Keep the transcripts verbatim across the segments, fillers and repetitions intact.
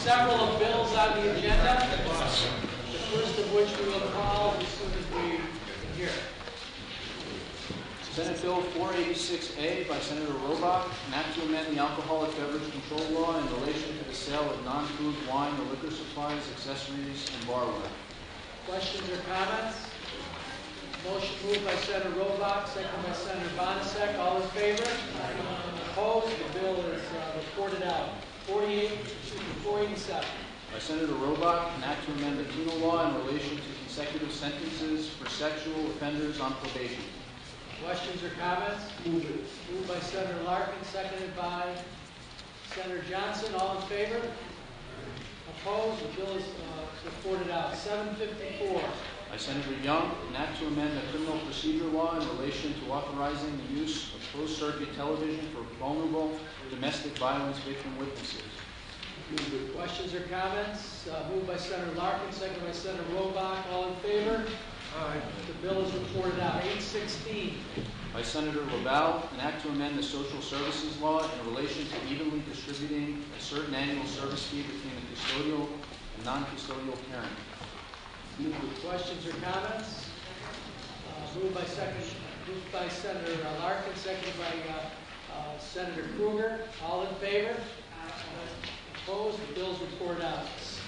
several of bills on the agenda, the first of which we will call as soon as we can hear. Senate Bill four eighty-six A by Senator Robach, an act to amend the Alcoholic Beverage Control Law in relation to the sale of non-food wine or liquor supplies, accessories, and barware. Questions or comments? Motion moved by Senator Robach, second by Senator Bonasek. All in favor? Opposed? The bill is uh, reported out. forty-eight, excuse me, four eighty-seven. By Senator Robach, an act to amend the penal law in relation to consecutive sentences for sexual offenders on probation. Questions or comments? Move it. Moved by Senator Larkin, seconded by Senator Johnson. All in favor? Opposed? The bill is uh, reported out. seven fifty-four. By Senator Young, an act to amend the criminal procedure law in relation to authorizing the use of closed-circuit television for vulnerable domestic violence victim witnesses. Questions or comments? Uh, moved by Senator Larkin, seconded by Senator Robach. All in favor? Aye. The bill is reported out. eight sixteen. By Senator Laval, an act to amend the social services law in relation to evenly distributing a certain annual service fee between the custodial and non-custodial parent. Questions or comments? Uh, moved by second, moved by Senator Larkin, seconded by uh, uh, Senator Kruger. All in favor? Opposed? The bill is reported out.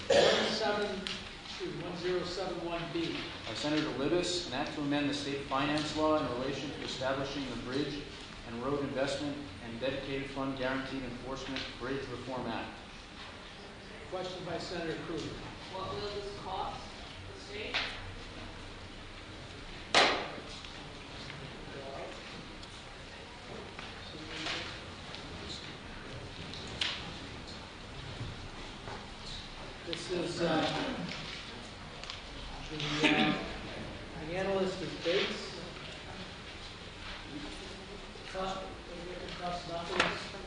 one zero seven one B. By Senator Libous, an act to amend the state finance law in relation to establishing the Bridge and Road Investment and Dedicated Fund Guaranteed Enforcement Bridge Reform Act. Question by Senator Kruger. What will this cost the state? This is uh, the, uh, the analyst is Bates. Cost, cost nothing.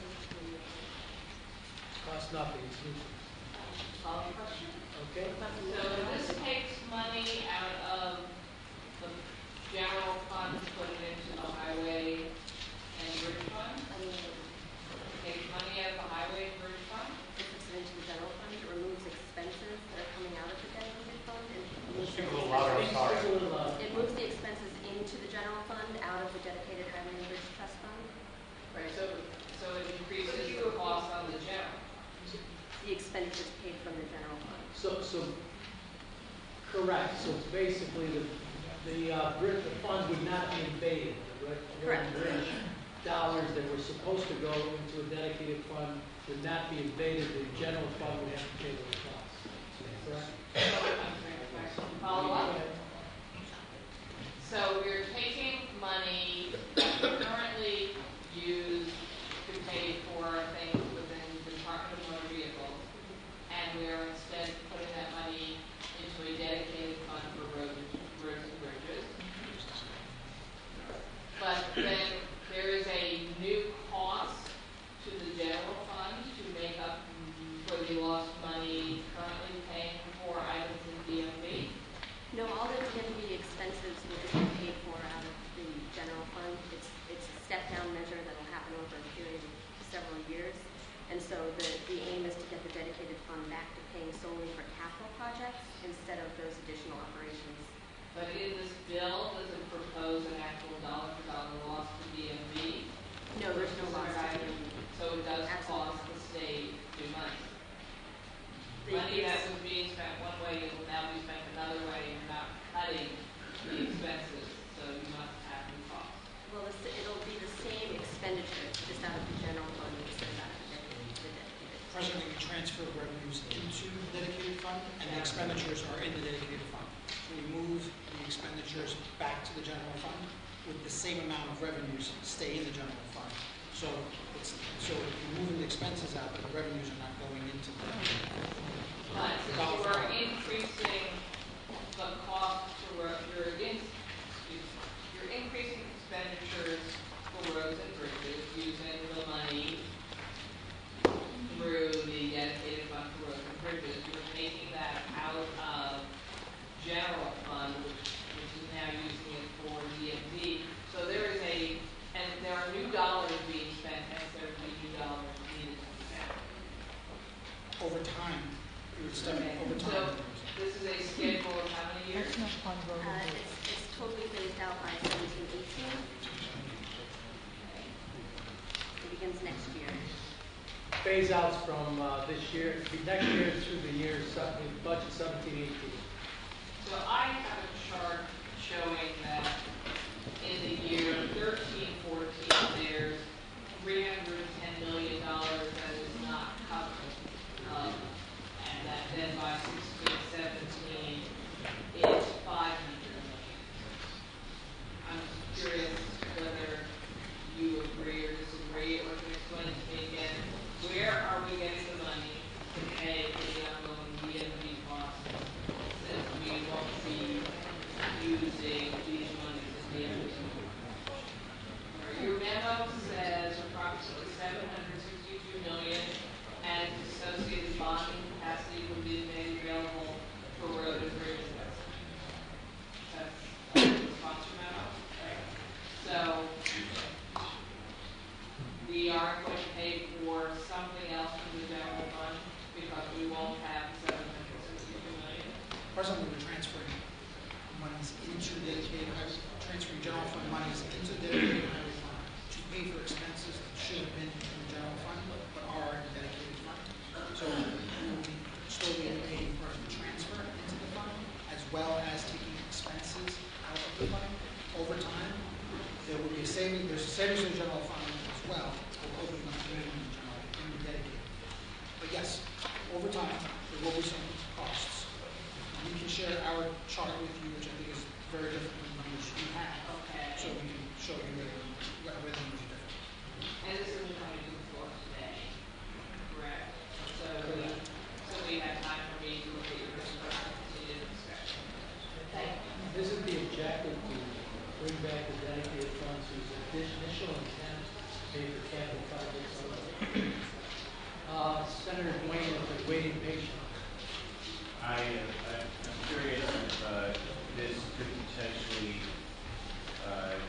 Cost nothing. It's neutral. Call the question. Okay. So this takes money out of the general fund, put it into the highway and bridge fund? Takes money out of the highway and bridge fund? It puts it into the general fund. It removes expenses that are coming out of the dedicated fund. And moves Speak a them little into- louder, I'm sorry. Speak a little louder. It moves the expenses into the general fund out of the dedicated highway and bridge trust fund. Right, so, so it increases the cost on the general. The expenditures paid from the general fund. So, so, correct. So it's basically the, the, uh, bridge, the fund would not be invaded. The road- road and Correct. bridge dollars that were supposed to go into a dedicated fund would not be invaded. The general fund would have to pay those costs. Correct? Follow up? So we're taking money currently used to pay for things within the Department of Motor Vehicles, and we're instead putting that money into a dedicated fund for roads, roads and bridges. But then there is a new cost to the general fund to make up for the lost money currently paying for items in D M V. No, all the D M V expenses will just be paid for out of the general fund. It's, it's a step-down measure that will happen over a period of several years. And so the, the aim is to get the dedicated fund back to paying solely for capital projects instead of those additional operations. But in this bill, does it propose an actual dollar for dollar loss to D M V? No, there's no loss to D M V. So it does Absolutely. cost the state new money. The- Money that was being spent one way will now be spent another way. You're not cutting the expenses, so you must have new costs. Well, it's- it'll be the same expenditure, just out of the general fund instead of out of the dedicated. the dedicated. President, we transfer revenues into the dedicated fund, and the expenditures are in the dedicated fund. So we move the expenditures back to the general fund with the same amount of revenues stay in the general fund. So it's, so you're moving the expenses out, but the revenues are not going into the. But since you are increasing the cost to road, you're in, you're increasing expenditures for roads and bridges using the money through the dedicated fund for roads and bridges. You're taking that out of general fund, which, which is now using it for D M V. So there is a, and there are new dollars being spent, hence there will be new dollars needed to be spent. over time, it would step Okay, over so time. this is a schedule of how many years? Uh, it's, it's totally phased out by seventeen eighteen. It begins next year. Phase outs from uh, this year, next year through the year, se- budget seventeen eighteen. So I have a chart showing that in the year thirteen fourteen, there's three hundred ten million dollars that is not covered. Um, and that then by sixteen seventeen, it's five hundred million. I'm curious whether you agree or disagree, or can you explain to me again, where are we getting the money to pay for the ongoing D M V costs, since we won't be using these monies at the end of the year? Your memo says approximately seven hundred sixty-two million, and associated bonding capacity will be made available for road and bridge investment. That's the sponsor memo. So we are going to pay for something else from the general fund because we won't have seven hundred sixty-two million. Presently, we're transferring monies into the dedicated highway, transferring general fund monies into the dedicated highway fund to pay for expenses that should have been in the general fund, but are in the dedicated fund. So we will be slowly paying for the transfer into the fund, as well as taking expenses out of the fund. Over time, there will be a saving, there's a savings in the general fund as well, we're hoping to pay in the general, in the dedicated. But yes, over time, there will be some costs. We can share our chart with you, which I think is very different than the numbers you have. Okay. So we can show you where, where where the numbers are different. And this isn't coming to the floor today, correct? So we, so we have time for me to look at your results and continue the discussion. Thank you. Isn't the objective to bring back the dedicated funds whose initial intent to pay for capital projects only? Uh, Senator Duane has been waiting patiently. I, uh, I'm curious if uh, this could potentially uh,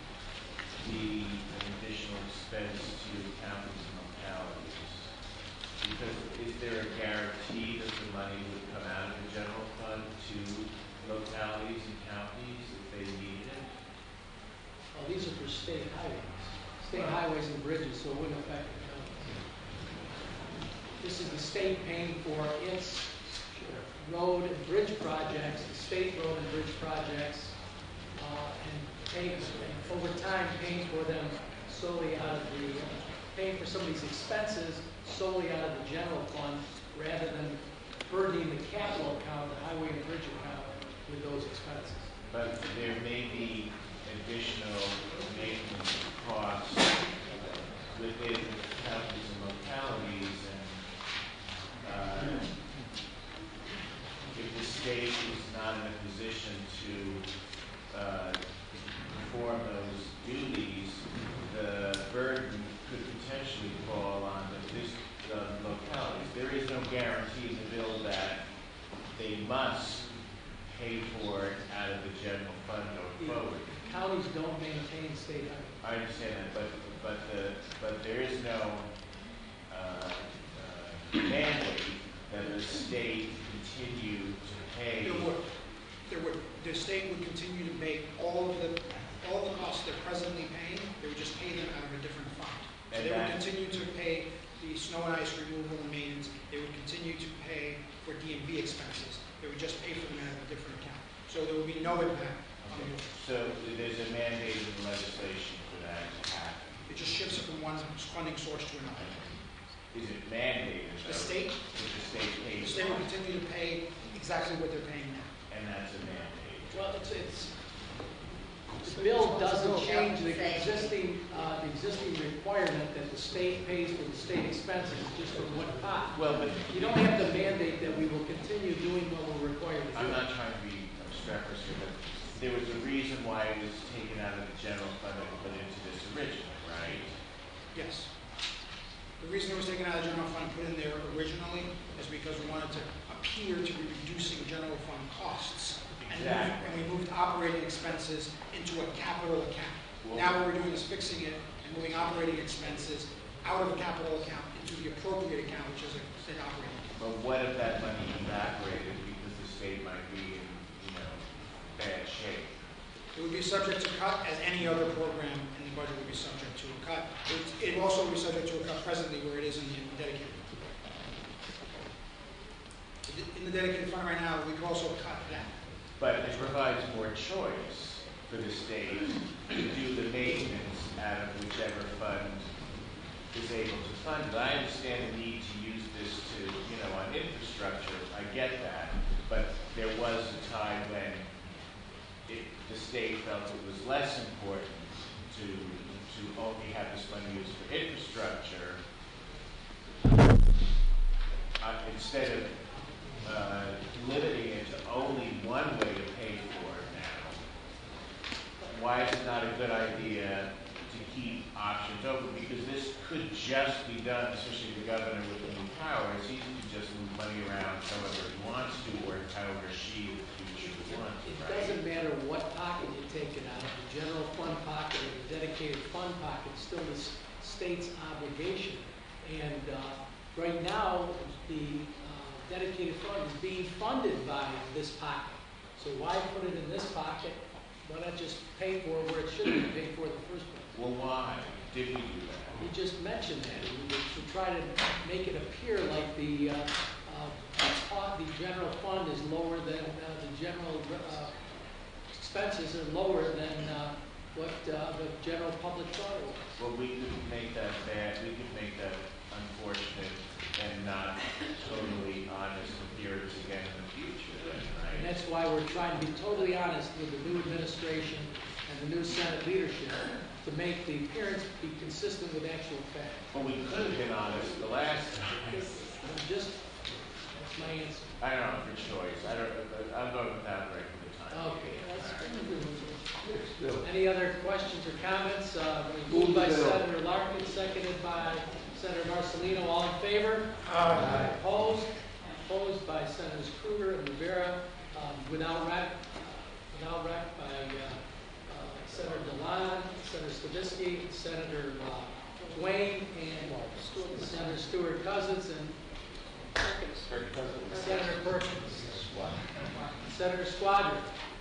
be an additional expense to counties and localities. Because is there a guarantee that the money would come out of the general fund to localities and counties if they needed it? Well, these are for state highways, state highways and bridges, so it wouldn't affect the counties. This is the state paying for its road and bridge projects, the state road and bridge projects, uh, and paying, and over time, paying for them solely out of the, uh, paying for some of these expenses solely out of the general fund, rather than burdening the capital account, the highway and bridge account, with those expenses. But there may be additional maintenance costs within counties and localities, and uh, if the state is not in a position to uh, perform those duties, the burden could potentially fall on the dis- uh, localities. There is no guarantee in the bill that they must pay for it out of the general fund going forward. Counties don't maintain state highways. I understand that, but, but the, but there is no, uh, uh, mandate that the state continue to pay. There would, there would, the state would continue to pay all of the, all of the costs they're presently paying, they would just pay them out of a different fund. So And they would that- continue to pay the snow and ice removal and maintenance, they would continue to pay for D M V expenses, they would just pay for them out of a different account. So there would be no impact on Okay. the, So there's a mandate in the legislation for that to happen. it just shifts it from one funding source to another. Is it mandated? The though, state, that the state the pays state for will it? continue to pay exactly what they're paying now. And that's a mandate. Well, it's, it's, the bill doesn't change the existing, uh, the existing requirement that the state pays for the state expenses, just from one pot. Well, but You don't have to mandate that we will continue doing what we're required to do. I'm not trying to be abstractness here, but there was a reason why it was taken out of the general fund and put into this originally, right? Yes. The reason it was taken out of the general fund and put in there originally is because we wanted to appear to be reducing general fund costs. And we- Exactly. And we moved operating expenses into a capital account. Well- Now what we're doing is fixing it and moving operating expenses out of the capital account into the appropriate account, which is a state operating account. what if that money evaporated because the state might be in, you know, bad shape? It would be subject to cut as any other program in the budget would be subject to a cut. It would also be subject to a cut presently where it is in the dedicated. In the dedicated fund right now, we could also cut that. But it provides more choice for the state to do the maintenance out of whichever fund is able to fund it. I understand the need to use this to, you know, on infrastructure. I get that. But there was a time when it, the state felt it was less important to, to only have this money used for infrastructure uh, instead of uh, limiting it to only one way to pay for it now. Why is it not a good idea to keep options open? Because this could just be done, especially the governor with the new power. It's easy to just move money around however he wants to, or however she in the future would want to, It right? doesn't matter what pocket you take it out of, the general fund pocket or the dedicated fund pocket, it's still the s- state's obligation. And uh, right now, the uh, dedicated fund is being funded by this pocket. So why put it in this pocket? Why not just pay for it where it should have been paid for in the first place? Well, why did we do that? You just mentioned that, and to try to make it appear like the, uh, uh, uh, the general fund is lower than, uh, the general, uh, expenses are lower than, uh, what, uh, the general public thought it was. Well, we could make that bad, we could make that unfortunate and not totally honest appearance again in the future, then, And right? that's why we're trying to be totally honest with the new administration and the new Senate leadership to make the appearance be consistent with actual fact. Well, we could have been honest the last time. I'm just, that's my answer. I don't know, for choice. I don't, I'm going without break for the time. Okay. Any other questions or comments? Uh, Moved by Senator Larkin, seconded by Senator Marcelino. All in favor? Aye. Opposed? Opposed by Senators Kruger and Rivera. Um, Without rec, uh, without rec by uh, uh, Senator Dilan, Senator Stavisky, Senator uh, Duane, and Senator Stewart Cousins, and Senator Perkins. Senator Squadron.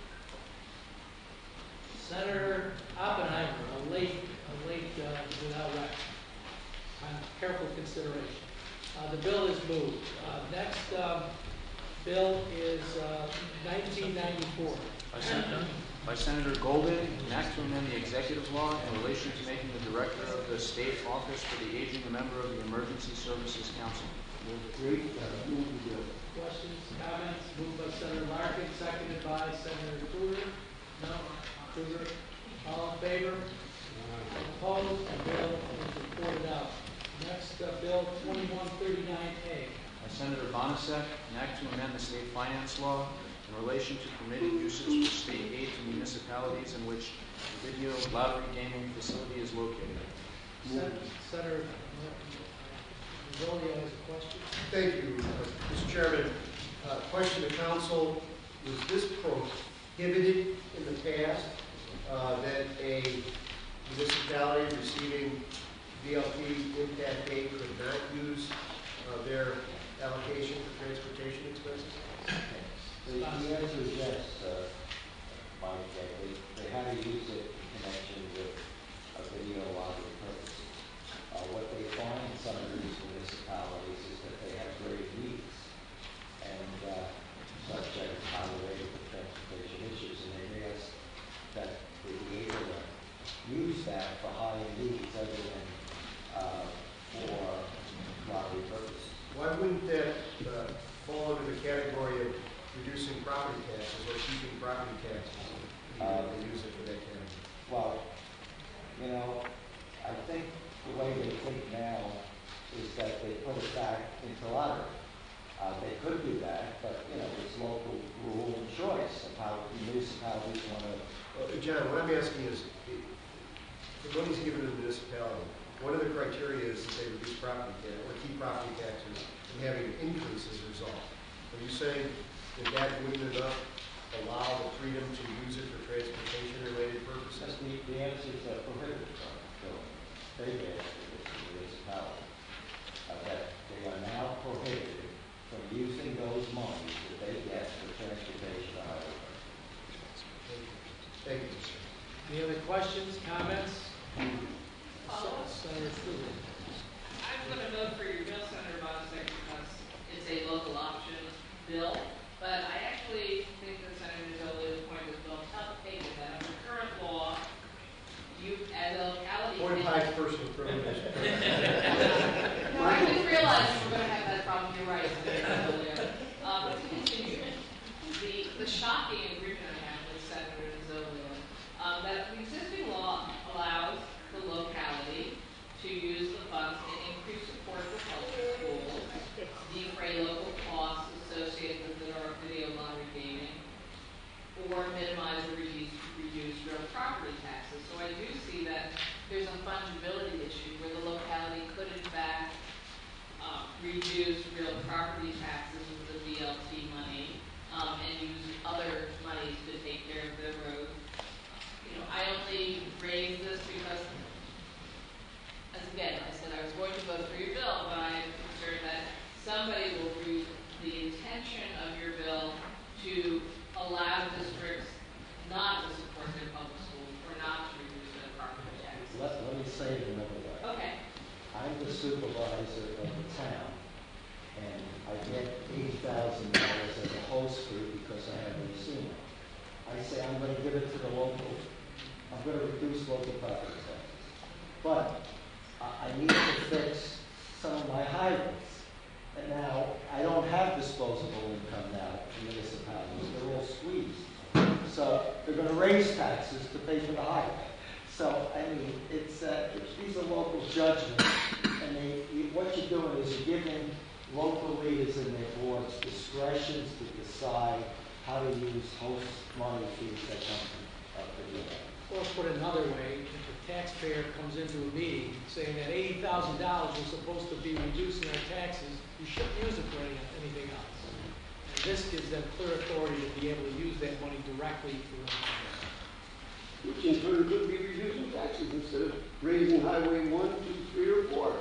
Senator Oppenheimer, a late, a late uh, without rec. On careful consideration. Uh, the bill is moved. Uh, next um, bill is uh, nineteen ninety-four. By Senator, by Senator Golden, an act to amend the executive law in relation to making the director of the state office for the aging a member of the Emergency Services Council. Questions, comments? Moved by Senator Larkin, seconded by Senator Kruger. No? Kruger. All in favor? Opposed? The bill is reported out. Next, uh, Bill twenty-one thirty-nine A. By Senator Bonasek, an act to amend the state finance law in relation to permitted uses for state aid to municipalities in which the video lottery gaming facility is located. Sen- Senator Mazzolio has a question. Thank you, uh, Mister Chairman. Uh, Question to council, was this prohibited in the past, uh, that a municipality receiving V L T impact aid could not use uh, their allocation for transportation expenses? The, the answer is yes, uh, Mike, that they, they had to use it in connection with a video lottery purposes. Uh, what they find in some of these municipalities is that they have great needs, and uh, such as highway transportation issues, and they ask that they be able to use that for high needs other than uh, for lottery purposes. Why wouldn't that uh, fall under the category of reducing property taxes or keeping property taxes? Uh, they use it for that category. Well, you know, I think the way they think now is that they put it back into lottery. Uh, they could do that, but, you know, it's local rule and choice of how municipalities want to. Well, John, what I'm asking is, if the money's given to the municipality, one of the criteria is that they reduce property tax or keep property taxes from having an increase as a result. Are you saying that that wouldn't enough allow the freedom to use it for transportation-related purposes? The, the answer is uh, prohibited from it. So they answer this to the municipality, uh, that they are now prohibited from using money that they get for transportation to highway. Thank you, sir. Any other questions, comments? Follow-up? Senator Krueger. I'm going to vote for your bill, Senator Bonsick, because it's a local option bill. But I actually think that Senator Zolia's point was well taken, that under current law, you, as a locality. Point high personal privilege. No, I didn't realize we were going to have that problem. You're right, Senator Zolia. Um, to continue, the, the shocking agreement I have with Senator Zolia, um, that the existing law allows the locality to use the funds and increase support for public schools, defray local costs associated with the video lottery gaming, or minimize or reduce, reduce real property taxes. So I do see that there's a fungibility issue where the locality could in fact um, reduce real property taxes with the V L T money um, and use other monies to take care of their roads. You know, I only raise this because, as again, I said I was going to vote for your bill, but I am concerned that somebody will use the intention of your bill to allow districts not to support their public schools or not to reduce their property taxes. Let, let me say it another way. Okay. I'm the supervisor of the town, and I get eighty thousand dollars as a host fee because I have a casino. I say I'm going to give it to the local, I'm going to reduce local property taxes. But I, I need to fix some of my highways. And now, I don't have disposable income now in municipalities, they're all squeezed. So they're going to raise taxes to pay for the highway. So, I mean, it's, uh, it's, these are local judgments, and they, you, what you're doing is you're giving local leaders and their boards discretions to decide how to use host money fees that come from uh, the U Or put another way, if a taxpayer comes into a meeting saying that eighty thousand dollars is supposed to be reducing our taxes, you shouldn't use it for any, anything else. And this gives them clear authority to be able to use that money directly for Which in turn could be reducing taxes instead of raising highway one, two, three, or four.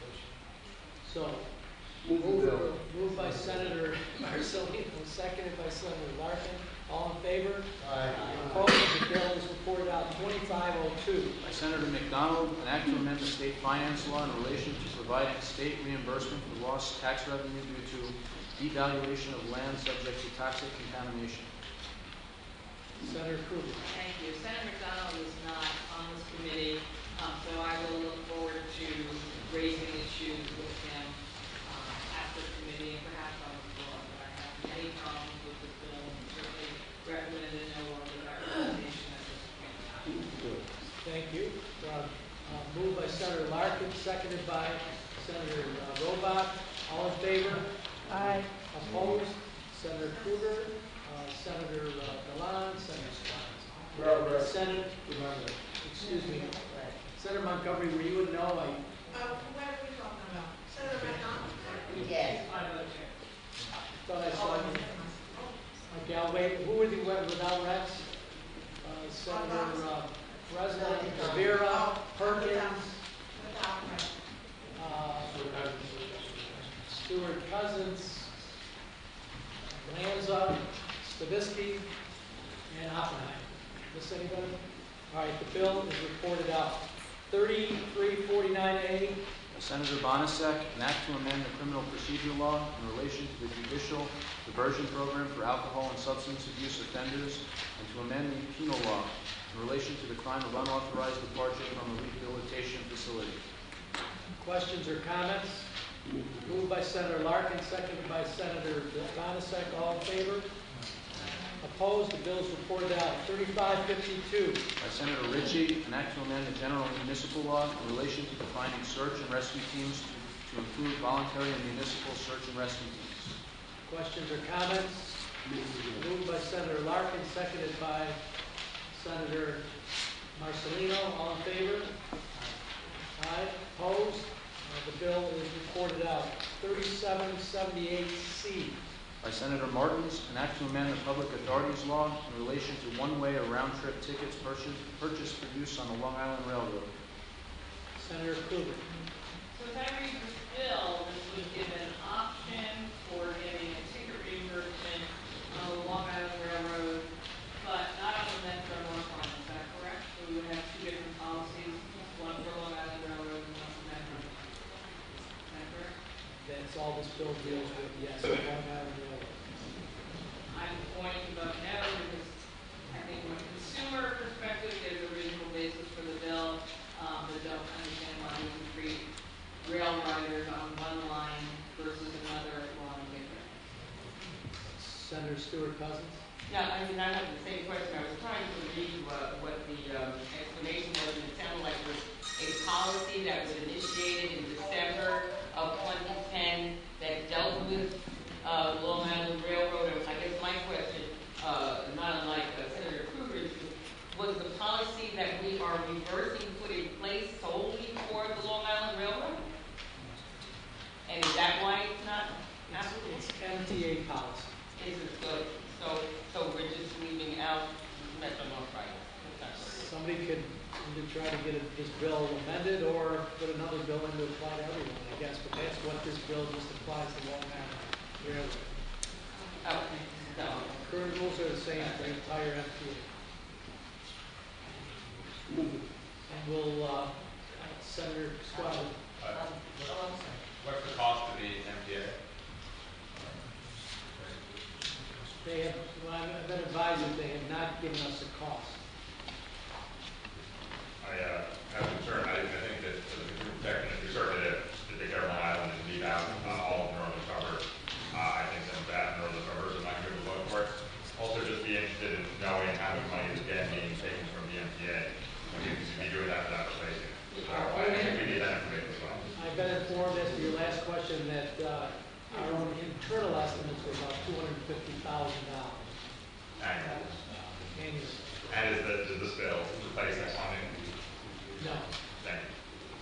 So, Move the moved, bill. moved by Senator Marcellino, seconded by Senator Larkin. All in favor? Aye. Opposed? The bill is reported out twenty-five oh two. By Senator McDonald, an act to amend the state finance law in relation to providing state reimbursement for lost tax revenue due to devaluation of land subject to toxic contamination. Senator Krueger. Thank you. Senator McDonald is not on this committee, um, so I will look forward to raising issues with him um, after the committee and perhaps on the floor. But I have many problems with this bill and certainly recommend it no more than our recommendation at this point in time. Thank you. Uh, uh, moved by Senator Larkin, seconded by Senator uh, Robach. All in favor? Aye. Opposed? Senator Krueger, uh, Senator uh, Gallant, Senator Well, Senator, excuse me, Senator Montgomery, were you a no? I Uh, what are we talking about? Senator McDonald? Yes. I vote thought I saw you. Okay, I'll wait. Who were the without Rex? Uh, Senator uh, President, Rivera, Perkins, Without Rex. uh, Stewart Cousins, Lanza, Stavisky, and Oppenheim. Miss anybody? All right, the bill is reported out. thirty-three forty-nine A. By Senator Bonasek, an act to amend the criminal procedure law in relation to the judicial diversion program for alcohol and substance abuse offenders, and to amend the penal law in relation to the crime of unauthorized departure from a rehabilitation facility. Questions or comments? Moved by Senator Larkin, seconded by Senator Bonasek. All in favor? Opposed? The bill is reported out. thirty-five fifty-two. By Senator Ritchie, an act to amend the general municipal law in relation to defining search and rescue teams to, to include voluntary and municipal search and rescue teams. Questions or comments? Moved by Senator Larkin, seconded by Senator Marcellino. All in favor? Aye. Opposed? Uh, the bill is reported out. thirty-seven seventy-eight C. By Senator Martins, an act to amend the public authorities law in relation to one-way or round-trip tickets purchased, purchased for use on the Long Island Railroad. Senator Krueger. So if I read this bill, this would give an option for getting a ticket reimbursement deals with, yes, Long Island Railroad. I'm going to vote no because I think from a consumer perspective, there's a reasonable basis for the bill, um, but don't understand why we can treat rail riders on one line versus another line different. Senator Stewart Cousins? Yeah, I mean, I have the same question. I was trying to read what, what the um, explanation was, and it sounded like it was a policy that was initiated in December of twenty ten that dealt with uh, Long Island Railroad. And I guess my question, uh, not unlike uh, Senator Kruger's, was the policy that we are reversing put in place solely for the Long Island Railroad? And is that why it's not applicable? It's M T A policy. Is it so? So, so we're just leaving out Metro North Right? Somebody could either try to get it- this bill amended or put another bill in to apply to everyone, I guess, but that's what this bill just applies to Long Island Railroad. Okay, so, Current rules are the same for the entire M T A. And we'll, uh, Senator Squadron. Uh, What's the cost of the M T A? They have, well, I've I've been advised that they have not given us a cost. I, uh, have concern, I, I think that for the consumer protection, if you're certain that if they declare Long Island and leave out, uh, all of the northern suburbs, uh, I think some of that northern suburbs are not going to vote for it. Also, just be interested in knowing how much money is again being taken from the M T A. I mean, you should be doing that without replacing it. So I think we need that information as well. I've been informed as to your last question that, uh, our own internal estimates were about two hundred and fifty thousand dollars Annually. annually. And is the, does this bill replace that funding? No. Thank you.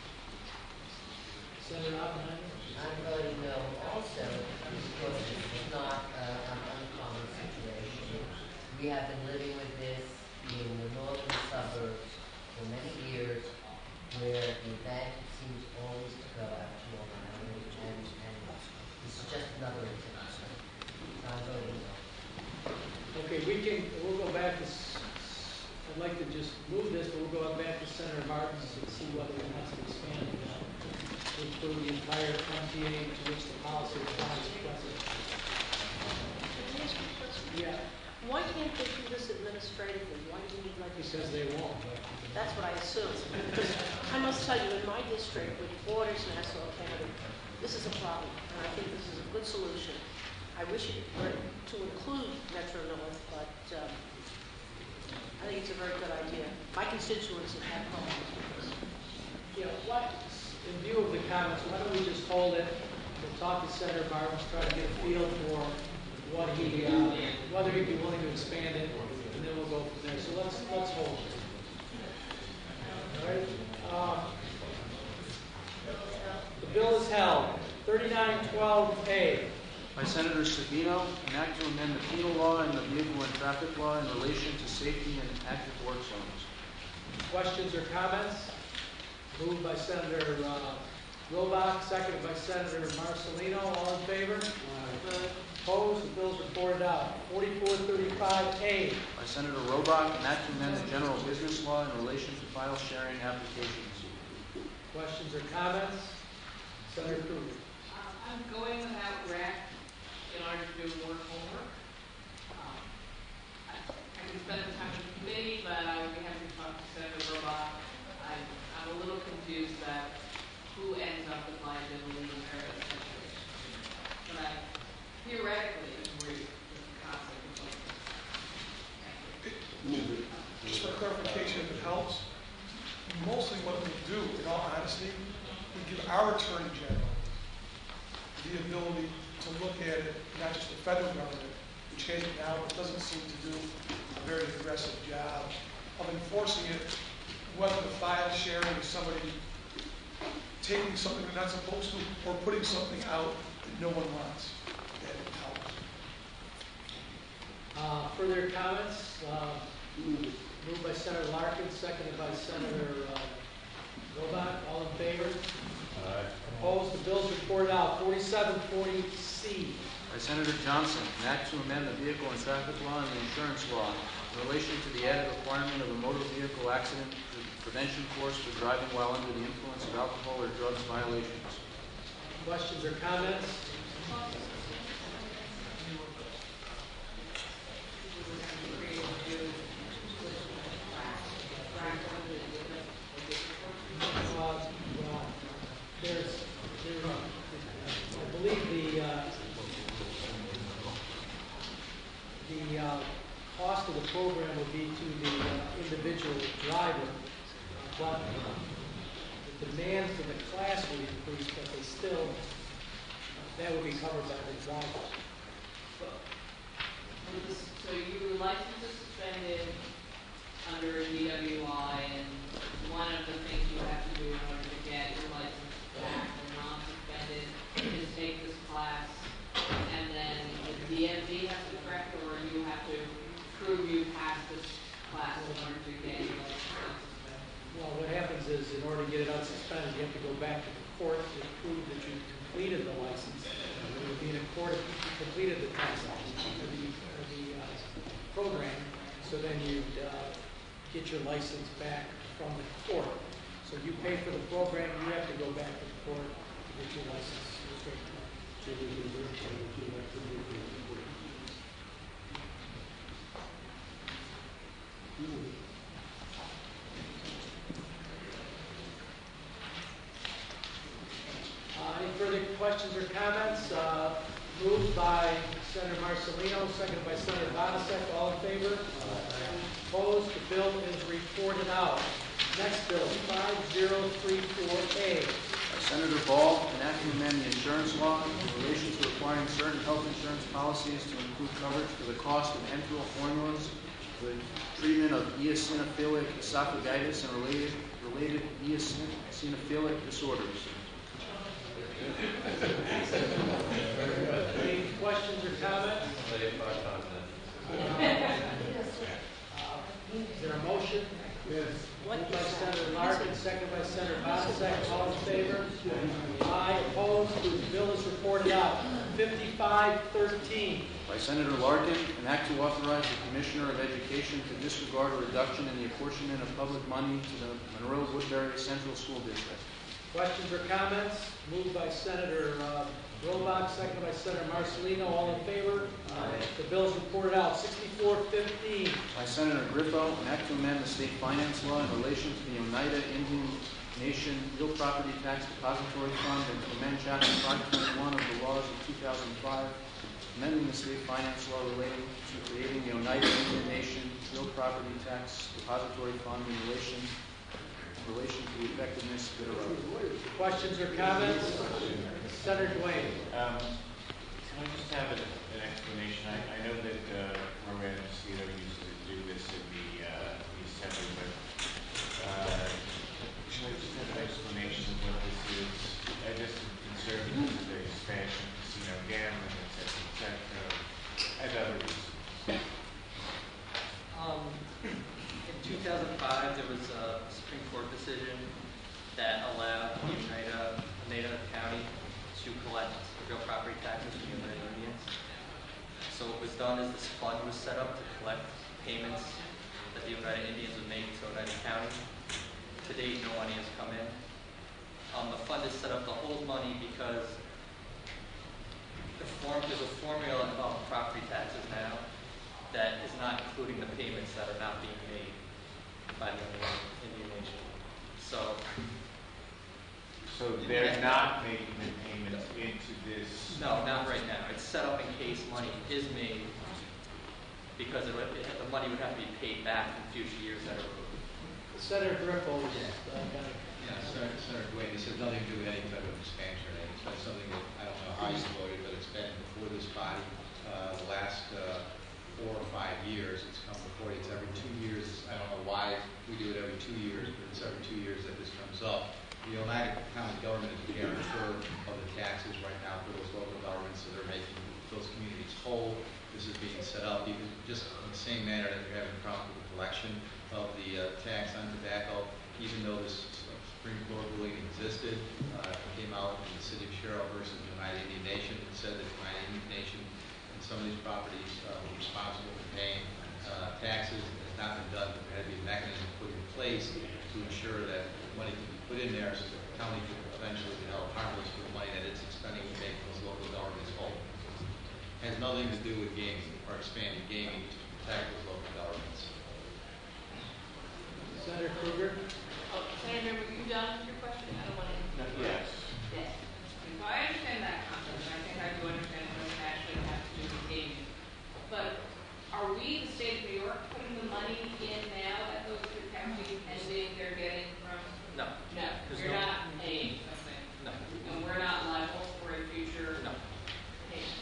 Senator Oppenheimer? I'm voting no also because this is not uh, an uncommon situation. We have been living with this in the northern suburbs for many years, where the advantage seems always to go out to Long Island, and, and this is just another example. So I'm voting no. Okay, we can, we'll go back to, s- s- I'd like to just move this, but we'll go back to Senator Martins and see whether he wants to expand it now. To include the entire M T A to which the policy applies to President. Can I ask you a question? Yeah, Why can't they do this administratively? Why do you need because legislation? they won't. That's what I assume. Because I must tell you, in my district, which borders Nassau County, this is a problem, and I think this is a good solution. I wish it were to include Metro North, but um, I think it's a very good idea. My constituents have had problems with this. Yeah, what, in view of the comments, why don't we just hold it, we'll talk to Senator Martins, try to get a feel for what he, uh, whether he'd be willing to expand it, and then we'll go from there. So let's, let's hold it. All right, um, the bill is held. Thirty-nine twelve A. By Senator Savino, an act to amend the penal law and the vehicle and traffic law in relation to safety and active work zones. Questions or comments? Moved by Senator uh, Robach, seconded by Senator Marcelino. All in favor? Opposed? The bill is reported out. Forty-four thirty-five A. By Senator Robach, an act to amend the general business law in relation to file sharing applications. Questions or comments? Senator Krueger. Um, I'm going without rec in order to do more homework. Um, I, I can spend the time with the committee, but I would be happy to talk to Senator Robach. I, I'm a little confused that who ends up with liability in various situations. But I theoretically agree with the concept of homework. Just for clarification, if it helps, mostly what we do, in all honesty, we give our Attorney General the ability to look at it, not just the federal government, which has it now, but doesn't seem to do a very aggressive job of enforcing it, whether the file sharing is somebody taking something they're not supposed to, or putting something out that no one wants. That helps. Uh, further comments? Uh, moved by Senator Larkin, seconded by Senator uh, Robach. All in favor? Aye. Opposed? The bill is reported out. Forty-seven forty C. By Senator Johnson, an act to amend the vehicle and traffic law and the insurance law in relation to the added requirement of a motor vehicle accident prevention course for driving while under the influence of alcohol or drugs violations. Questions or comments? cost associated with Uh, well, there's, there, I believe the, uh, the, uh, cost of the program would be to the uh, individual driver, but the demand for the class would increase, but they still, that would be covered by the driver. So your license is suspended under D W I, and one of the things you have to do in order to get your license back or non-suspended is take this class, and then the D M V has to correct, or you have to prove you passed this class in order to get your license unsuspended. Well, what happens is, in order to get it unsuspended, you have to go back to the court to prove that you completed the license. It would be in a court if you completed the test, or the, or the uh, program, so then you'd uh, get your license back from the court. So you pay for the program, you have to go back to the court to get your license straightened out. Uh, Any further questions or comments? Uh, Moved by Senator Marcelino, seconded by Senator Bonasek. All in favor? Opposed? The bill is reported out. Next bill, five zero three four A. By Senator Ball, an act to amend the insurance law in relation to requiring certain health insurance policies to include coverage for the cost of enteral formulas for the treatment of eosinophilic esophagitis and related, related eosinophilic disorders. Any questions or comments? Is there a motion? Yes. Moved by Senator Larkin, seconded by Senator Bonasek. All in favor? Aye. Opposed? The bill is reported out. fifty-five thirteen. By Senator Larkin, an act to authorize the Commissioner of Education to disregard a reduction in the apportionment of public money to the Monroe Woodbury Central School District. Questions or comments? Moved by Senator uh, Robach, seconded by Senator Marcelino. All in favor? Aye. The bill is reported out. sixty-four fifteen. By Senator Griffo, an act to amend the state finance law in relation to the Oneida Indian Nation Real Property Tax Depository Fund and to amend Chapter five twenty-one of the laws of two thousand five, amending the state finance law relating to creating the Oneida Indian Nation Real Property Tax Depository Fund in relation in relation to the effectiveness thereof. Questions or comments? Senator Duane. Um, can I just have an, an explanation? I, I know that uh, Rowan Mosquito used to do this in the, uh, the assembly, but uh, can I just have an explanation of what this is? I just am concerned because of the expansion of casino gambling, et cetera, et cetera, and other reasons. Um, in two thousand five, there was a Supreme Court decision that allowed the Oneida, Oneida County to collect real property taxes from the Oneida Indians. So what was done is this fund was set up to collect payments that the Oneida Indians would make to Oneida County. To date, no money has come in. Um, the fund is set up to hold money because the form, there's a formula of property taxes now that is not including the payments that are not being made by the Indian Nation. So, so they're not making the payments into this? No, not right now. It's set up in case money is made because it would, it, the money would have to be paid back in future years that are owed. Senator Griffo is uh, got it. Yeah, Senator, Senator Duane, this has nothing to do with any type of expansion or anything. It's been something that, I don't know how you voted, but it's been before this body uh, the last uh, four or five years. It's come before, it's every two years. I don't know why we do it every two years, but it's every two years that this comes up. The Oneida County government is the guarantor of the taxes right now for those local governments, so they're making those communities whole. This is being set up even just in the same manner that you're having a problem with the collection of the uh, tax on tobacco, even though this Supreme Court ruling existed. Uh, it came out in the city of Sherrill versus the Oneida Indian Nation and said that the Oneida Indian Nation and some of these properties uh, were responsible for paying uh, taxes. It has not been done, but there had to be a mechanism put in place to ensure that money can be put in there so that the county could eventually be held harmless for the money that it's expending to make those local governments whole. Has nothing to do with gaming or expanding gaming to protect those local governments. Senator Krueger? Oh, Senator, were you done with your question? I don't want to. Yes. Yes. So I understand that concept, and I think I do understand what it actually has to do with gaming. But are we, the state of New York, putting the money in now that goes to counties pending they're getting from? No. No, There's you're no- not paying something. No. And we're not liable for a future No. payment.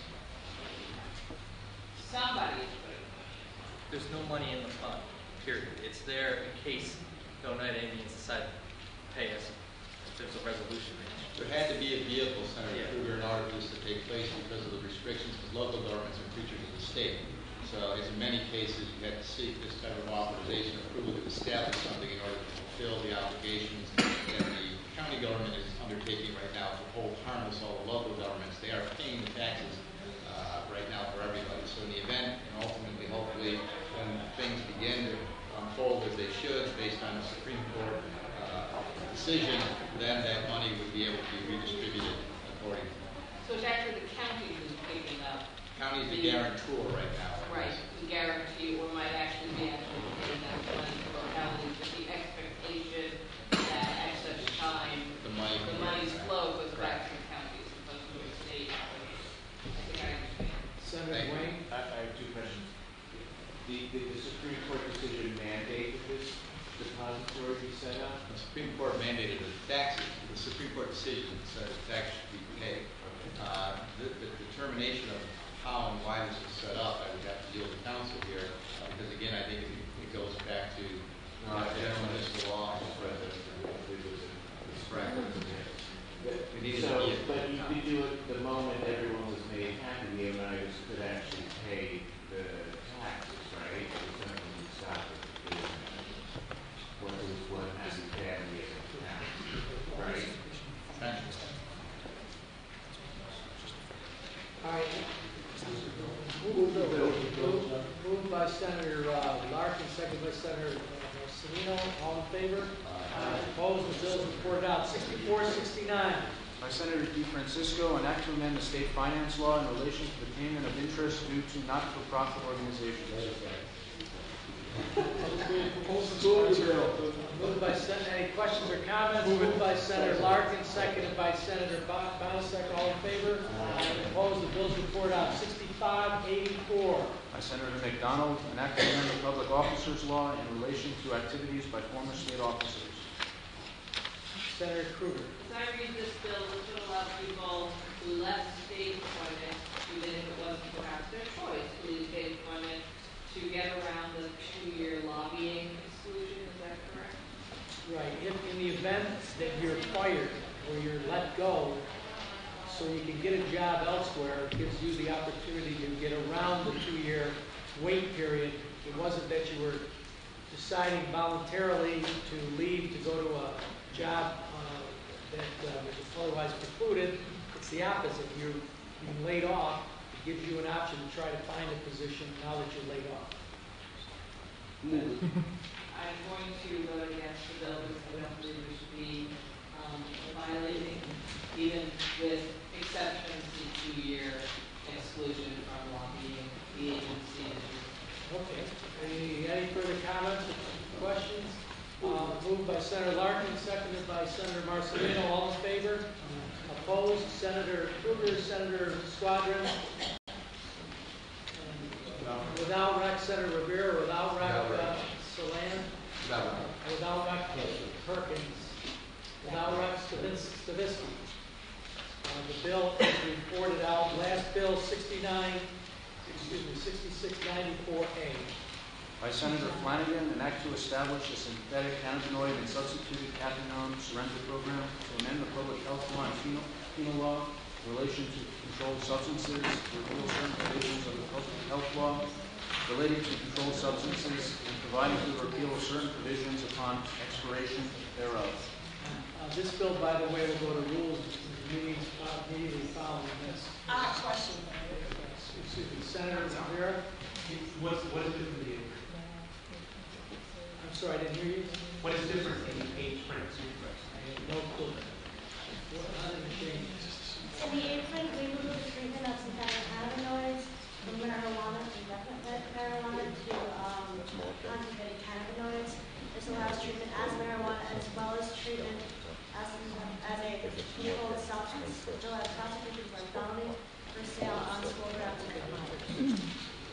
Somebody is putting it. There's no money in the fund, period. It's there in case the Oneida Indians decide to pay us if there's a resolution. There had to be a vehicle, Senator Yeah. Krueger, in order for this to take place because of the restrictions, because local governments are creatures of the state. So as in many cases, you had to seek this type of authorization approval to establish something in order to fulfill the obligations that the county government is undertaking right now to hold harmless all the local governments. They are paying the taxes uh, right now for everybody. So in the event, and ultimately, hopefully, when things begin to unfold as they should, based on the Supreme Court uh, decision, then that money would be able to be redistributed accordingly. So it's actually the county who's picking up. County is the guarantor right now. Right, the guarantee, or might actually be actually paying that money to localities with the expectation that at such time, The money. the money's flow goes back to the counties as opposed to a state. I think I understand. Senator Wayne? I, I have two questions. The, did the Supreme Court decision mandate that this depository be set up? The Supreme Court mandated the taxes. The Supreme Court decision said the tax should be paid. Uh, the, the determination of how and why this was set up, I would have to deal with the council here, uh, because again, I think it, it goes back to uh, general municipal law. It needed to So, be a- but you could do it the moment everyone was made happy, the Oneidas could actually pay the taxes, right? It was going to stop it. What was one happy family at the town, right? All right. Moved moved by Senator uh, Larkin, second by Senator uh, Marcelino. All in favor? Aye. Opposed? The bill is reported out. sixty-four sixty-nine. By Senator DeFrancisco, an act to amend the state finance law in relation to the payment of interest due to not-for-profit organizations. Moved by Senator, any questions or comments? Moved by Senator Larkin, seconded by Senator Bonasek. All in favor? Aye. Opposed? The bill is reported out. sixty-five eighty-four. By Senator McDonald, an act to amend the public officers law in relation to activities by former state officers. Senator Krueger. As I read this bill, this would allow people who left state employment, even if it wasn't perhaps their choice to leave state employment, to get around the two-year lobbying exclusion. Is that correct? Right. If in the event that you're fired or you're let go, so you can get a job elsewhere, it gives you the opportunity to get around the two-year wait period. It wasn't that you were deciding voluntarily to leave to go to a job uh, that uh, was otherwise precluded. It's the opposite. You're being laid off. It gives you an option to try to find a position now that you're laid off. I'm going to vote against the bill because I don't believe we should be um, violating, even with exceptions to two-year exclusion from lobbying the agency. Okay. Any, any further comments or questions? Uh, moved by Senator Larkin, seconded by Senator Marcelino. All in favor? Opposed? Senator Krueger, Senator Squadron. Without Rex, Senator Rivera. Without Rex, uh, Salan. Without Rex, Perkins. Without Rex, Stavisky. Uh, the bill is reported out. Last bill, sixty-nine, excuse me, sixty-six ninety-four A. By Senator Flanagan, an act to establish a synthetic cannabinoid and substituted cathepinone surrender program to amend the public health law and penal, penal law in relation to controlled substances, to repeal certain provisions of the public health law relating to controlled substances, and providing for the repeal of certain provisions upon expiration thereof. Uh, this bill, by the way, will go to rules meetings uh, immediately following this. I have a question. Excuse me, Senator Rivera. What's, what is different in I'm sorry, I didn't hear you. what is different in the page print? I have no clue. In the apron, we moved the treatment of synthetic cannabinoids from marijuana, indefinite marijuana, to um, conjugated cannabinoids. This allows treatment as marijuana as well as treatment as, as a controlled substance, which allows prosecution for felony for sale on school grounds and commodities.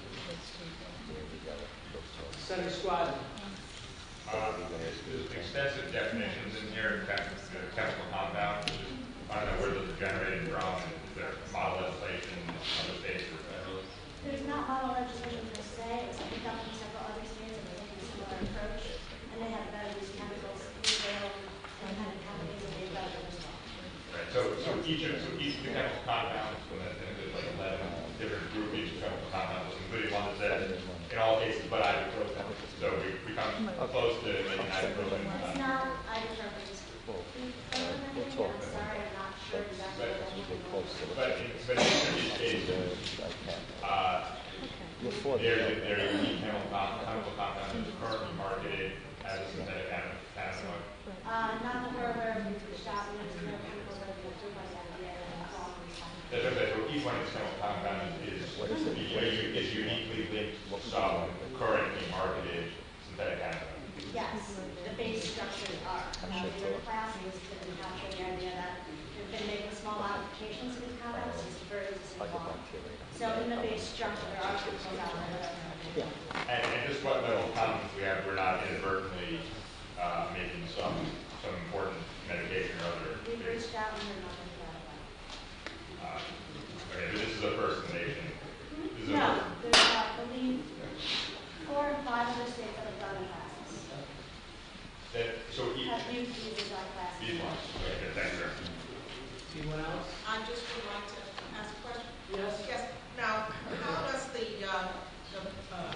Senator Squadron. Uh, there's extensive definitions in here, chem- the chemical compounds. I don't know where those are generated from. Is there model legislation in other states or federal? There's not model legislation per se, it's picked up from several other states and they take a similar approach, and they have better use chemicals, legal, and kind of companies that they've got as well. Right. So, so each of so each of the chemical compounds, when that- and there's like eleven different groupings of chemical compounds, including one that says in all cases but ibuprofen. So we, we come close to making ibuprofen. It's not ibuprofen, it's I'm sorry, I'm not sure exactly what that means. But in, but in each of these cases, uh, there, there is a chemical, com- chemical compound that is currently marketed as a synthetic canna- cannabinoid. Uh, not that we're aware of, we reached out, and there's no chemicals that have been approved by the F D A, and that's all we have. That's okay, so each one of these chemical compounds is, is, is uniquely linked to some currently marketed synthetic cannabinoid. Yes, the base structures are. Now, the other classes didn't capture the idea that we've been making small modifications to these compounds since the very existing law. So in the base structure, there are chemicals out there. And, and just what little comments we have, we're not inadvertently uh, making some some important medication or other. We've reached out and we're not going to that. Uh, okay, but this is a first in the nation. This is a No, first. there's, uh, I believe, four or five other states that have done classes. That, so each, Have used these as our classes. these ones. Okay, good, thanks, sir. Anyone else? I just would like to ask a question. Yes. Yes. Now, how does the, uh, the, uh,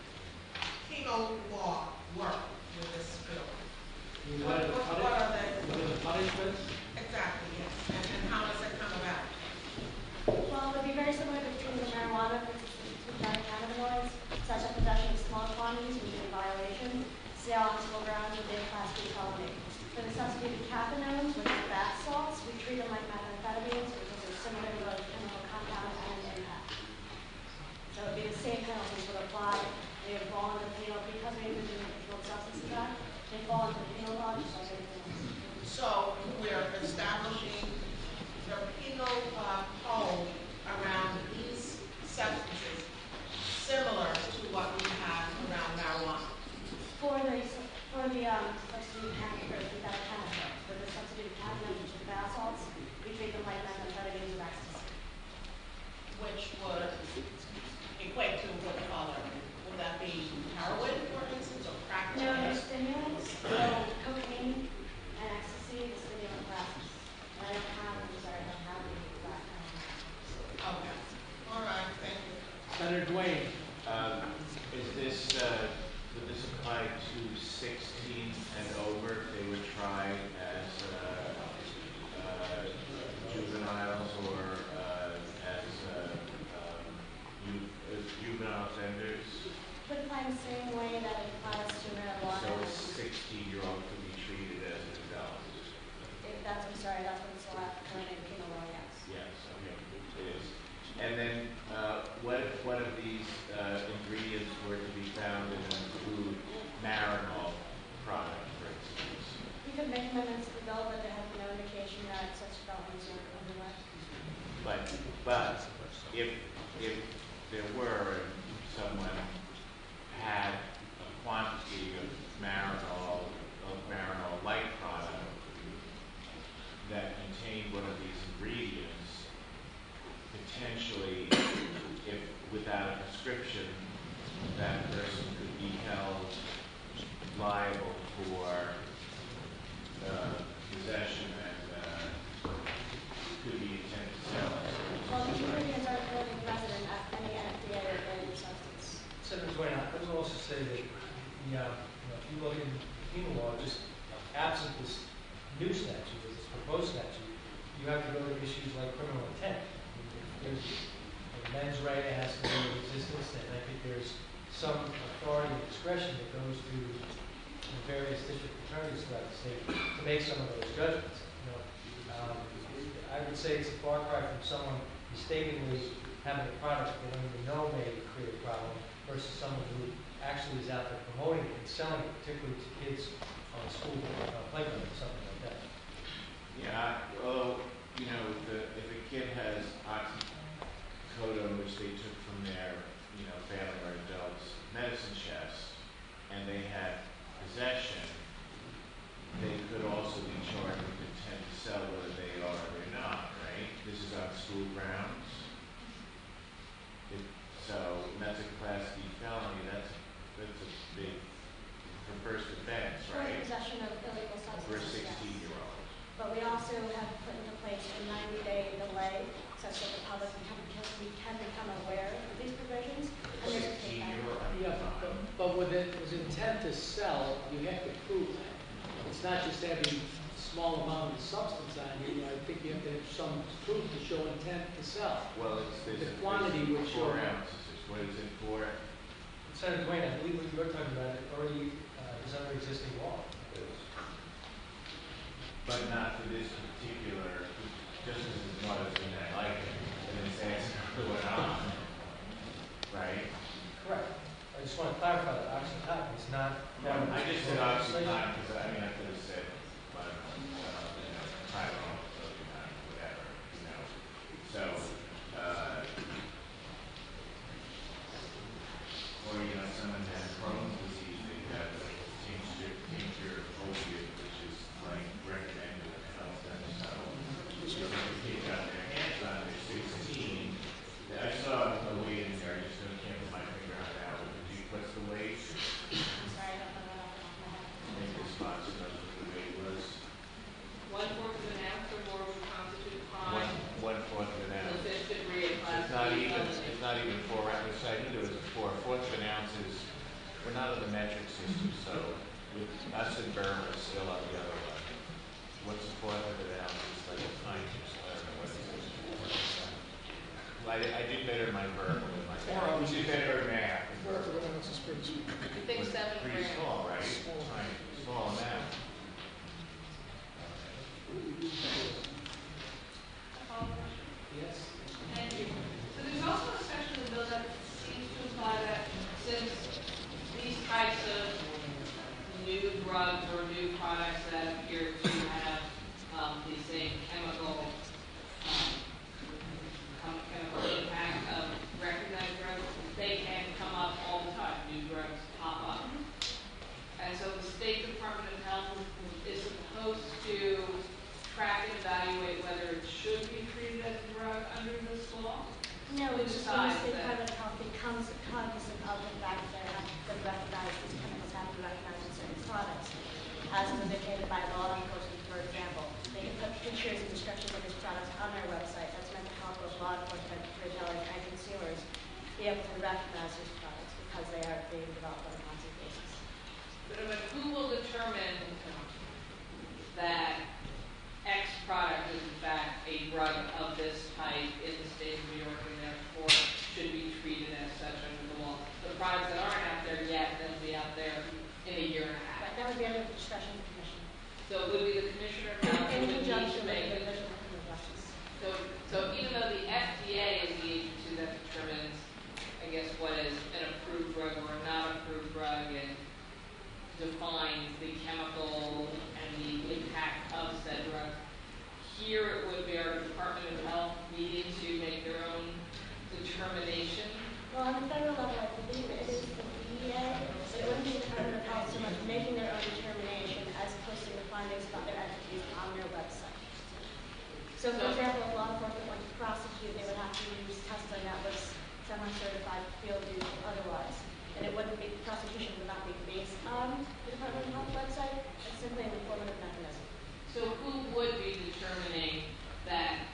penal law work with this bill? You What, wanted to what, punish- what are the? what are the punishments? Exactly, yes. And, and how does it come about? Well, it would be very similar to treating the marijuana, which is synthetic cannabinoids, such as possession of small quantities would be a violation, sale on school grounds would be a class B felony. For the substituted cathinones, which are bath salts, we treat them like methamphetamines, which is a similar to both chemical compound and impact. So it would be the same penalties would apply. They would fall under penal, because they use the Controlled Substances Act, they fall under penal law just like anything else. So we're establishing the penal, uh, code around these substances similar to what we have around marijuana. For the, for the, um, substitute cannabis, for the cannabis, for the substitute cannabis, which is bath salts, we treat them like methamphetamines or ecstasy. Which would equate to what color? Would that be heroin, for instance, or crack? No, they're stimulants, so cocaine and ecstasy, the stimulant classes. And I don't have, I'm sorry, I don't have the exact, um, Okay, all right, thank you. Senator Duane. Um, is this, uh, would this apply to sixteen and over if they were tried as, uh, uh, juveniles or, uh, as, uh, um, you, as juvenile offenders? would apply the same way that it applies to marijuana. So a sixteen-year-old could be treated as an adult? If that's, I'm sorry, that's what it's allowed, current in penal law, yes. Yes, okay, it is. And then, uh, what if one of these, uh, ingredients were to be found in a food marinol product, for instance? We could make amendments to the bill, but there has been no indication that such developments are underway. But, but if, if there were, and someone had a quantity of marinol, of marinol-like product that contained one of these ingredients, potentially, if without a prescription, that person could be held liable for uh, possession and uh, could be intended to sell it. Well, these ingredients are currently present at any F D A regulated substance. Senator Duane, I would also say that, you know, if you look in penal law, just absent this new statute, this proposed statute, you have to go to issues like criminal intent. There's a mens rea has to be in existence, and I think there's some authority and discretion that goes to the various district attorneys throughout the state to make some of those judgments. You know, Um, I would say it's a far cry from someone mistakenly having a product they don't even know may create a problem versus someone who actually is out there promoting it and selling it, particularly to kids on a school uh, playground or something like that. Yeah, well, you know, the, if a kid has oxycodone, which they took from their, you know, family or adults medicine chest, and they had possession, they could also be charged with intent to sell whether they are or they're not, right? This is on school grounds. If, so, and that's a class D felony, that's, that's a big, for first offense, For right? possession of illegal substances. For a yes. sixteen-year-old. But we also have put into place a ninety-day delay such that the public can, because we can become aware of these provisions. And there's a take back. Yeah, but, but with it, with intent to sell, you have to prove that. It's not just having a small amount of substance on you. I think you have to have some proof to show intent to sell. Well, it's, The there's, quantity there's would show. four ounces, what is it, four? Senator Duane, I believe what you were talking about it already uh, is under existing law. But not for this particular, just as it's not as in I like it, and it's asking to put on, right? Correct. I just want to clarify that OxyContin is not. Yeah, I just said OxyContin because I mean I could have said, I don't know, uh, you know, Tylenol, Oxycontin, whatever, you know. So, uh, or you know, someone has Crohn's disease, they have a tincture, tincture of opiate, which is like recommended in health center. So, if the kid got their hands on it, they're sixteen. I saw a weight in there. I just don't- can't put my finger on that. Would you, what's the weight? I'm sorry, I don't know that off the top of my head. I think the sponsor knows what the weight was. One fourth of an ounce or more would constitute a One, crime. one fourth of an The ounce. fifth degree of class It's not B even, felony. it's not even four ounces. I knew there was a four. A fourth of an ounce is, we're not on the metric system, so with us and Burma is still on the other one. What's a fourth of an ounce? It's like a pint. I don't know what it is. I, I did better in my verbal than my math. You did better in math. I think seven Pretty grams. small, right? Tiny, small amount. Yes? Thank you. So there's also a section of the bill that seems to imply that since these types of new drugs or new products that appear to have um, the same chemical um, chem- chemical impact of recognized drugs, they can come up all the time. New drugs pop up. And so the State Department of Health is supposed to track and evaluate whether it should be treated as a drug under this law. No, Who it's just when the decides state that? department of health becomes cognizant of the fact that they have to recognize these chemicals have to be recognized in certain products. As is indicated by law enforcement, for example, they can put pictures and descriptions of these products on their website. That's meant to help both law enforcement, retailers, and consumers be able to recognize these products because they are being developed on a constant basis. But I mean, who will determine that X product is in fact a drug of this type in the state of New York and therefore should be treated as such under the law? The products that aren't out there yet, they'll be out there in a year and a half. But that would be under the discretion of the commission. So it would be the commissioner of health who In would need conjunction to with make the it. division of criminal justice. So, so even though the F D A is the agency that determines, I guess, what is an approved drug or a not approved drug and defines the chemical and the impact of said drug, here it would be our Department of Health needing to make their own determination. Well, on the federal level, I believe it is the D E A, so it wouldn't be the Department of Health so much making their own determination as posting the findings about their entities on their website. So, for example, if law enforcement went to prosecute, they would have to use testing that was semi-certified, field use, or otherwise. And it wouldn't be, prosecution would not be based on the Department of Health website, it's simply an informative mechanism. So who would be determining that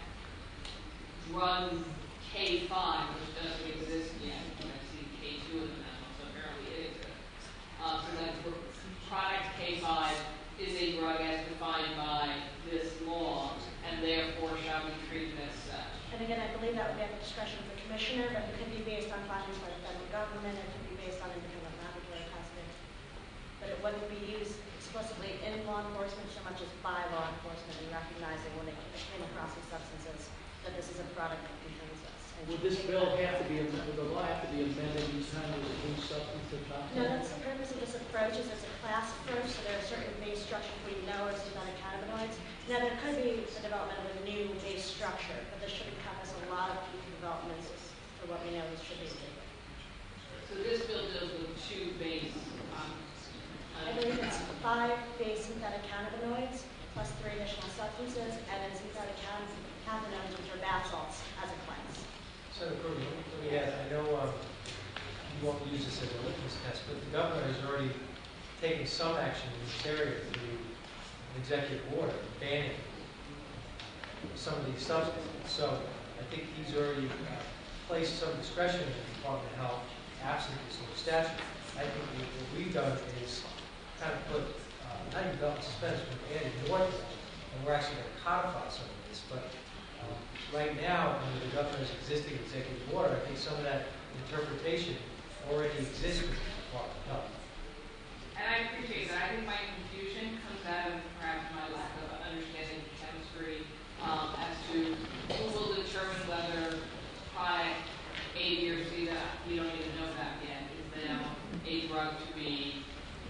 drug K five, which doesn't exist yet, but I see K two in the memo, so apparently it exists. Uh, so that dr- product K five is a drug as defined by this law, and therefore shall be treated as such. And again, I believe that would be at the discretion of the commissioner, but it could be based on findings by the federal government, it could be based on independent laboratory testing. But it wouldn't be used explicitly in law enforcement so much as by law enforcement and recognizing when they to talk No, about? that's the purpose of this approach, is it's a class approach, so there are certain base structures we know are synthetic cannabinoids. Now, there could be the development of a new base structure, but this should encompass a lot of future developments for what we know is should be. So this bill deals with two base, um, I believe it's five base synthetic cannabinoids, plus three additional substances, and then synthetic can- cannabinoids, which are bath salts, as a class. Senator Krueger, let me, let me add, I know um, you won't use this as a litmus test, but the governor has already taken some action in this area through an executive order banning some of these substances. So I think he's already uh, placed some discretion in the Department of Health absent this new statute. I think what what we've done is kind of put, uh, not even belt and suspenders, but added more to that, and we're actually going to codify some of this. But um, right now, under the governor's existing executive order, I think some of that interpretation already exists with the Department of Health. and I appreciate that. I think my confusion comes out of perhaps my lack of understanding of chemistry, um, as to who will determine whether product A, B, or C that we don't even know that yet is now a drug to be,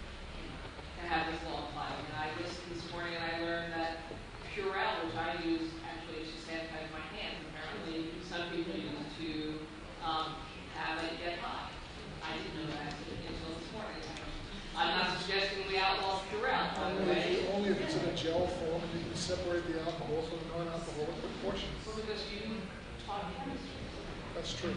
to have this law applied. And I just, this morning, I learned that Purell, which I use actually to sanitize my hands, apparently some people use to um, have it get high. I didn't know that until this morning. I'm not suggesting we outlaw Purell, by the way. Only if it's in a gel form and you can separate the alcohol from the non-alcoholic proportions. Well, because you taught chemistry. That's true.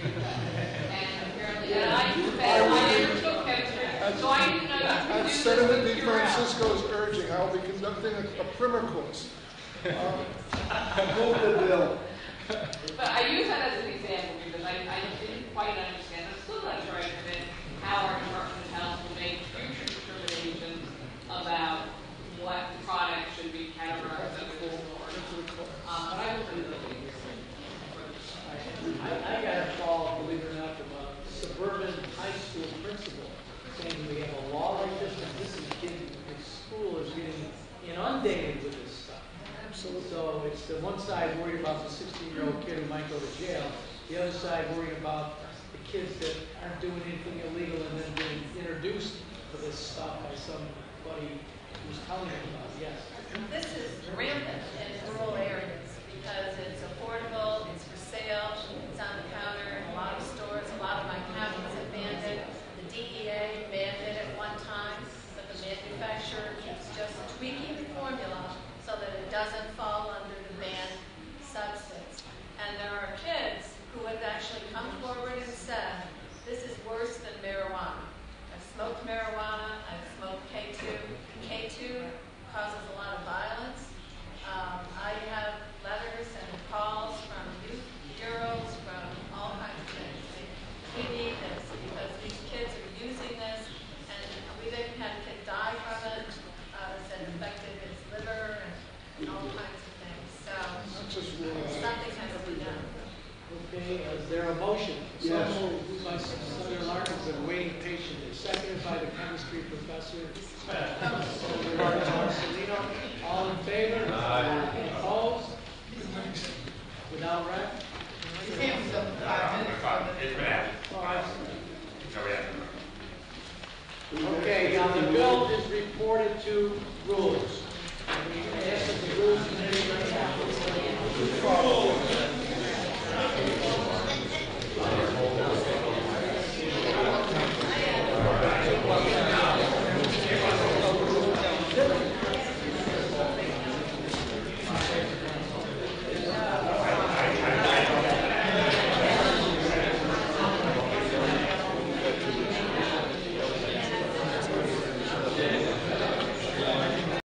And apparently, and I confess, I never took chemistry, so I didn't know you At could do Senator this Di with Purell. Francisco's urging, I will be conducting a, a primer course. Um, Move the bill. But I use that as an example because I, I didn't quite understand, I'm still not sure I understand how our Department of Health will make future determinations about what product should be categorized under this law. Um, but I will do those. I, I got a call, believe it or not, from a suburban high school principal saying we have a law like this, and this is getting, the school is getting inundated with this stuff. Absolutely. So it's the one side worried about the sixteen-year-old kid who might go to jail, the other side worried about the kids that aren't doing anything illegal and then being introduced to this stuff by somebody who's telling them about it. Yes. This is rampant in rural areas because it's affordable, it's for sale, it's on the counter in a lot of stores. A lot of my counties have banned it. The D E A banned it at one time, but the manufacturer keeps just tweaking the formula so that it doesn't fall under the banned substance. And there are kids who have actually come forward and said, this is worse than marijuana. I've smoked marijuana, I've smoked K two. K two causes a lot of violence. Um, I have letters and calls from youth bureaus, from all kinds of things. We need this because these kids are using this, and we've even had a kid die from it. Uh, it's affected his liver and, and all kinds of things. So something has to be done. Okay, is there a motion? Yes. So moved by Senator Larkin, been waiting patiently, seconded by the chemistry professor. Senator Marcellino, all in favor? Aye. Opposed? Without rec? You can't stop the five minutes. It's been added. Oh, I No, we haven't. see. Okay, now the bill is reported to rules.